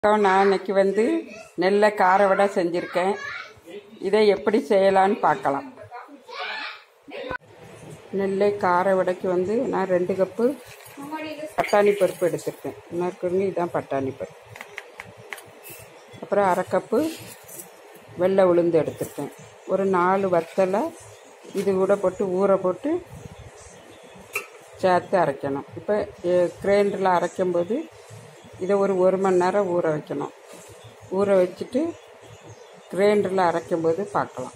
நான் இன்னைக்கு நெல்லை கார வடை செஞ்சுருக்கேன். இதை எப்படி செய்யலான்னு பார்க்கலாம். நெல்லை கார வடைக்கு நான் 2 கப்பு பட்டாணி பருப்பு எடுத்திருக்கேன். இன்னொருக்குங்க இதுதான் பட்டாணி பருப்பு. அப்புறம் 1/2 கப்பு வெள்ளை உளுந்து எடுத்திருக்கேன். ஒரு 4 வத்தலை இது கூட போட்டு ஊற போட்டு சேர்த்து அரைக்கணும். இப்போ கிரைண்டரில் அரைக்கும்போது இதை ஒரு 1 மணி நேரம் ஊற வைக்கணும். ஊற வச்சுட்டு கிரைண்டரில் அரைக்கும்போது பார்க்கலாம்.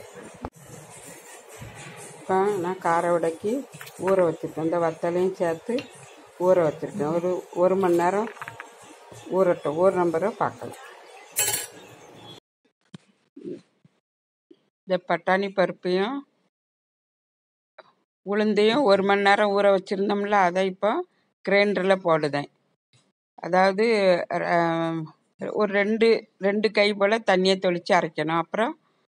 இப்போ நான் கார வடைக்கு ஊற வச்சுருக்கேன். இந்த வத்தலையும் சேர்த்து ஊற வச்சுருக்கேன். ஒரு 1 மணி நேரம் ஊறட்டும். ஊற நம்பரை பார்க்கலாம். இந்த பட்டாணி பருப்பையும் உளுந்தையும் 1 மணி நேரம் ஊற வச்சுருந்தோம்ல, அதை இப்போ கிரைண்டரில் போடுதேன். அதாவது ஒரு ரெண்டு கை போல் தண்ணியை தெளித்து அரைக்கணும். அப்புறம்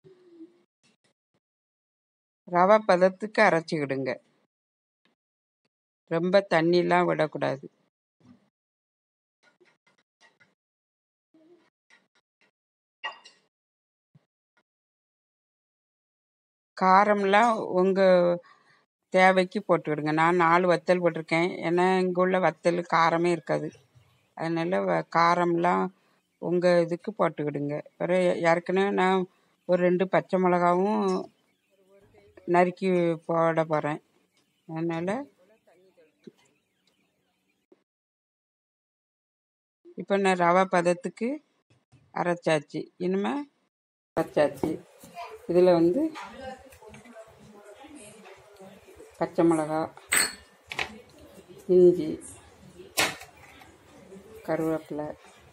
ரவை பதத்துக்கு அரைச்சிக்கிடுங்க. ரொம்ப தண்ணிலாம் விடக்கூடாது. காரம்லாம் உங்கள் தேவைக்கு போட்டுக்கிடுங்க. நான் 4 வத்தல் போட்டிருக்கேன். ஏன்னா இங்கே உள்ள வத்தல் காரமே இருக்காது. அதனால் காரம்லாம் உங்கள் இதுக்கு போட்டுக்கிடுங்க. அப்புறம் ஏற்கனவே நான் ஒரு 2 பச்சை மிளகாவும் நறுக்கி போட போகிறேன். அதனால் இப்போ நான் ரவை பதத்துக்கு அரைச்சாச்சு. இனிமேல் அரைச்சாச்சு. இதில் பச்சை மிளகா, இஞ்சி, கருவேப்பிலை,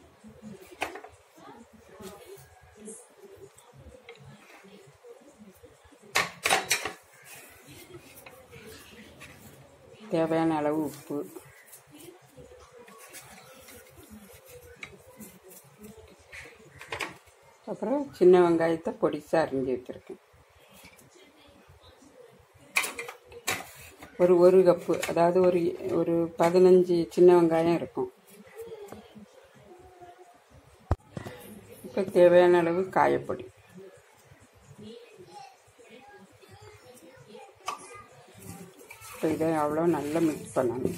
தேவையான அளவு உப்பு, அப்புறம் சின்ன வெங்காயத்தை பொடிசாக அரிஞ்சு வச்சுருக்கேன். ஒரு கப்பு, அதாவது ஒரு 15 சின்ன வெங்காயம் இருக்கும். இப்போ தேவையான அளவு காயப்பொடி, இப்போ இதை அவ்வளோ நல்லா மிக்ஸ் பண்ணணும்.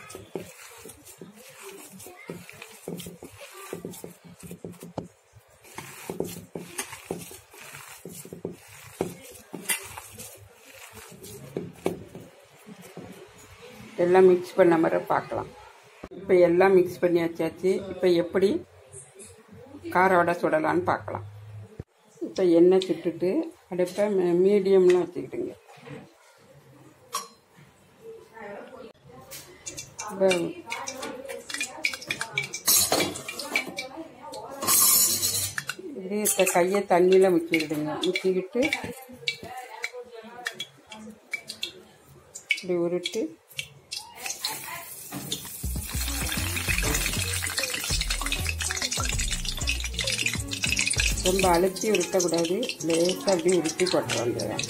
எல்லாம் மிக்ஸ் பண்ண மாதிரி பார்க்கலாம். இப்போ எல்லாம் மிக்ஸ் பண்ணி வச்சாச்சு. இப்போ எப்படி கார வடை சுடலான்னு பார்க்கலாம். இப்போ எண்ணெய் சுட்டுட்டு அடுப்பை மீடியமில் வச்சுக்கிட்டுங்க. இப்போ இப்படி கையை தண்ணியில் முக்கிக்கிடுங்க. முக்கிக்கிட்டு இப்படி உருட்டு ரொம்ப அழுத்தி உருட்டக்கூடாது. லேசாக அப்படி உருட்டி போட்டு வந்துடுறேன்.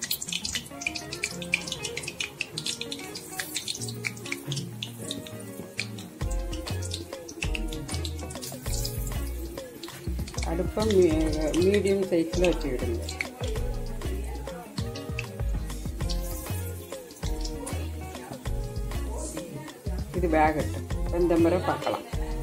அடுப்பை மீடியம் சைஸில் வச்சுக்கிடுங்க. இது வேகட்டும். இந்த முறை பார்க்கலாம்.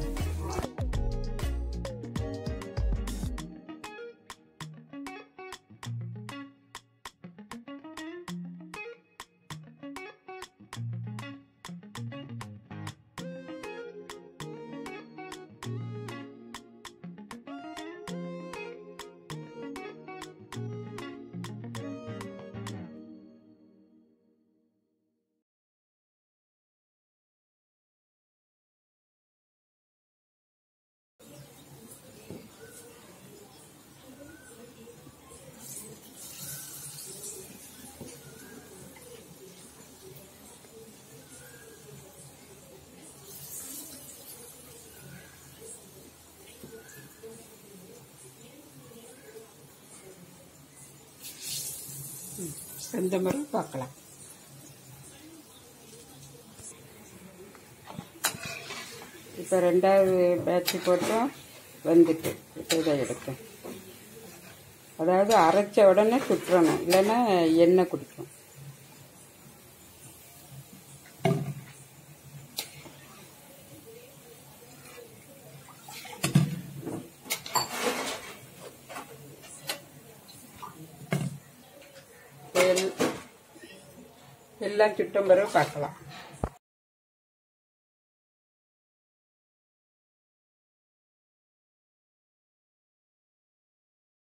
இந்த மாதிரி பார்க்கலாம். இப்போ ரெண்டாவது பேட்ச் போட்டும் வந்துட்டு இப்போ இதை எடுத்தேன். அதாவது அரைச்ச உடனே சுற்றணும், இல்லைன்னா எண்ணெய் குடிக்கும். எல்லாம் சுட்டும் பிறகு பார்க்கலாம்.